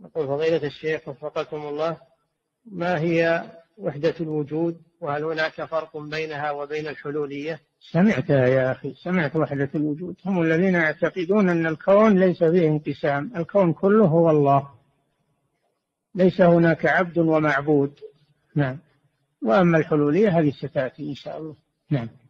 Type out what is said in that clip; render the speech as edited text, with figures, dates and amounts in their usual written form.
يقول فضيلة الشيخ وفقكم الله، ما هي وحدة الوجود، وهل هناك فرق بينها وبين الحلولية؟ سمعتها يا أخي، سمعت وحدة الوجود، هم الذين يعتقدون أن الكون ليس فيه انقسام، الكون كله هو الله، ليس هناك عبد ومعبود. نعم. وأما الحلولية هذه ستأتي إن شاء الله. نعم.